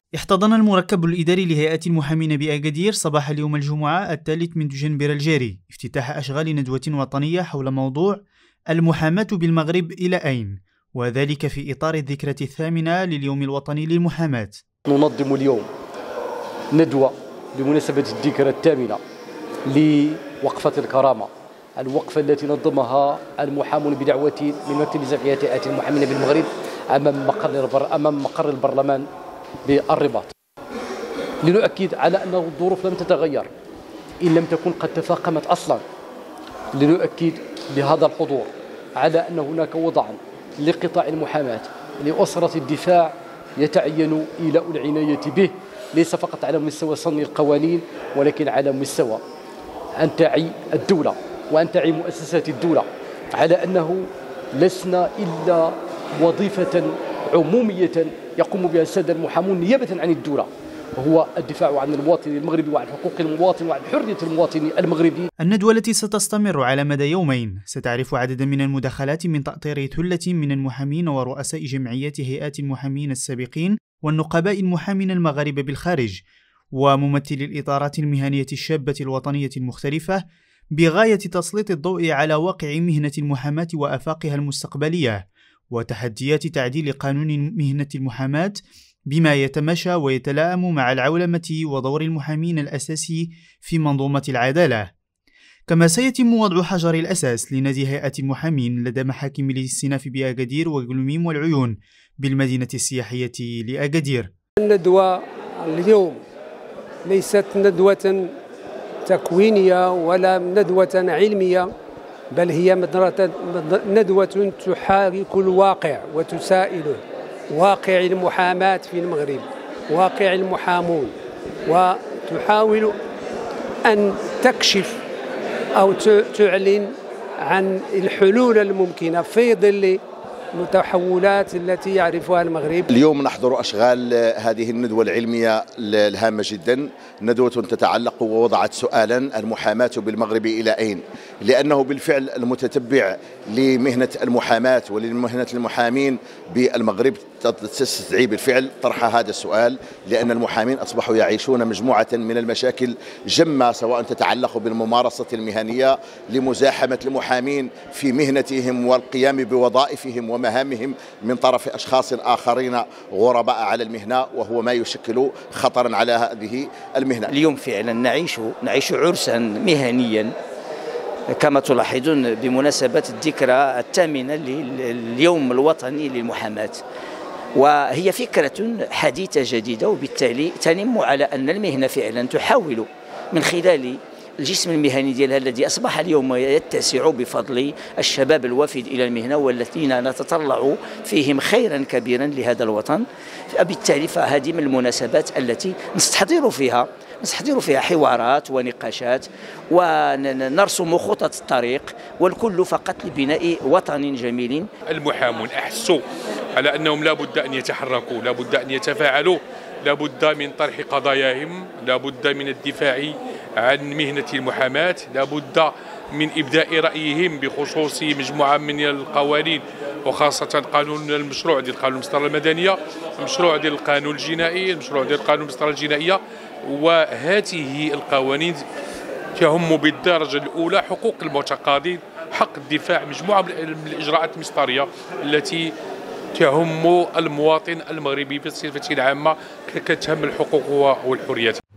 احتضن المركب الإداري لهيئة المحامين بأكادير صباح اليوم الجمعة 3 من دجنبر الجاري افتتاح أشغال ندوة وطنية حول موضوع المحاماة بالمغرب إلى أين؟ وذلك في إطار الذكرى 8 لليوم الوطني للمحاماة. ننظم اليوم ندوة بمناسبة الذكرى 8 لوقفة الكرامة، الوقفة التي نظمها المحامون بدعوة من مكتب جمعية هيئة المحامين بالمغرب أمام مقر البرلمان بالرباط، لنؤكد على أن الظروف لم تتغير إن لم تكن قد تفاقمت أصلا. لنؤكد بهذا الحضور على أن هناك وضعا لقطاع المحاماة لأسرة الدفاع يتعين إيلاء العناية به، ليس فقط على مستوى صنع القوانين ولكن على مستوى أن تعي الدولة وأن تعي مؤسسات الدولة على أنه لسنا إلا وظيفة عمومية يقوم بها السادة المحامون نيابة عن الدولة، وهو الدفاع عن المواطن المغربي وعن حقوق المواطن وعن حرية المواطن المغربي. الندوة التي ستستمر على مدى يومين ستعرف عددا من المداخلات من تأطير ثلة من المحامين ورؤساء جمعيات هيئات المحامين السابقين والنقباء المحامين المغاربة بالخارج وممثلي الإطارات المهنية الشابة الوطنية المختلفة، بغاية تسليط الضوء على واقع مهنة المحاماة وآفاقها المستقبلية وتحديات تعديل قانون مهنة المحاماة بما يتماشى ويتلائم مع العولمة ودور المحامين الأساسي في منظومة العدالة. كما سيتم وضع حجر الأساس لنادي هيئة المحامين لدى محاكم الاستئناف بأكادير وقلميم والعيون بالمدينة السياحية لأكادير. الندوة اليوم ليست ندوة تكوينية ولا ندوة علمية، بل هي ندوة تحاكي الواقع وتسائله، واقع المحاماة في المغرب، واقع المحامون، وتحاول أن تكشف أو تعلن عن الحلول الممكنة في ظل المتحولات التي يعرفها المغرب. اليوم نحضر أشغال هذه الندوة العلمية الهامة جدا، ندوة تتعلق ووضعت سؤالا: المحاماة بالمغرب إلى أين؟ لأنه بالفعل المتتبع لمهنة المحاماة ولمهنة المحامين بالمغرب تستدعي بالفعل طرح هذا السؤال، لأن المحامين أصبحوا يعيشون مجموعة من المشاكل جمة، سواء تتعلق بالممارسة المهنية لمزاحمة المحامين في مهنتهم والقيام بوظائفهم ومهامهم من طرف أشخاص آخرين غرباء على المهنة، وهو ما يشكل خطرا على هذه المهنة. اليوم فعلا نعيش عرسا مهنيا كما تلاحظون بمناسبة الذكرى 8 لليوم الوطني للمحاماة، وهي فكرة حديثة جديدة، وبالتالي تنم على أن المهنة فعلا تحاول من خلال الجسم المهني ديالها الذي أصبح اليوم يتسع بفضل الشباب الوافد إلى المهنة والذين نتطلع فيهم خيرا كبيرا لهذا الوطن. بالتالي فهذه من المناسبات التي نستحضر فيها حوارات ونقاشات ونرسم خطط الطريق، والكل فقط لبناء وطن جميل. المحامون أحسوا على أنهم لا بد أن يتحركوا، لا بد أن يتفاعلوا، لا بد من طرح قضاياهم، لا بد من الدفاع عن مهنة المحاماة، لا بد من إبداء رأيهم بخصوص مجموعة من القوانين، وخاصة المشروع ديال قانون المسطرة المدنية، المشروع ديال القانون الجنائي، المشروع ديال قانون المسطرة الجنائية. وهذه القوانين تهم بالدرجة الأولى حقوق المتقاضين، حق الدفاع، مجموعة من الإجراءات المسطرية التي تهم المواطن المغربي بصفة عامة كتهم الحقوق والحريات.